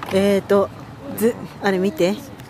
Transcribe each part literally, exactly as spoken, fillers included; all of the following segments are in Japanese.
えーとずあれ見て、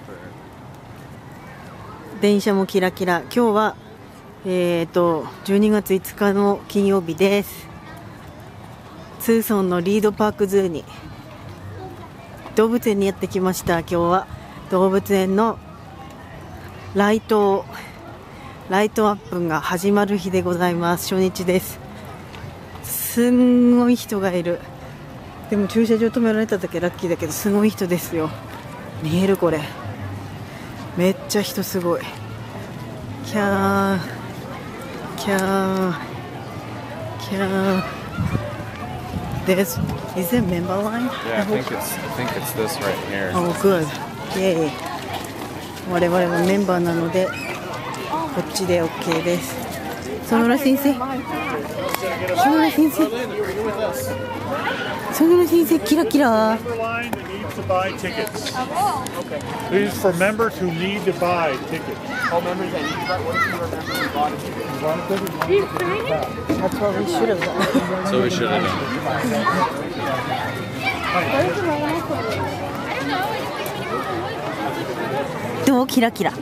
電車もキラキラ。今日はえーとじゅうにがついつかの金曜日です。ツーソンのリードパークズーに動物園にやってきました。今日は動物園のライトライトアップが始まる日でございます。初日です。すんごい人がいる。でも駐車場止められただけラッキーだけど、すごい人ですよ。見える？これめっちゃ人すごい。キャーキャーキャー。 There's, is there a member line? Yeah, I think it's I think it's this right here. Oh, good. Yay. 我々はメンバーなのでこっちで OK です。園村先生、園村先生、園村先生、キラキラ。 To buy tickets. These for members who need to buy tickets. All members that need to buy. What if you remember you bought a ticket? That's what we should have done. So we should have done. どう？キラキラ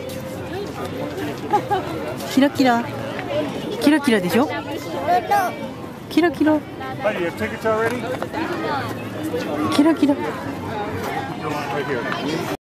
キラキラキラキラでしょ。キラキラ Hi, do you have tickets already? キラキラ。 Right here.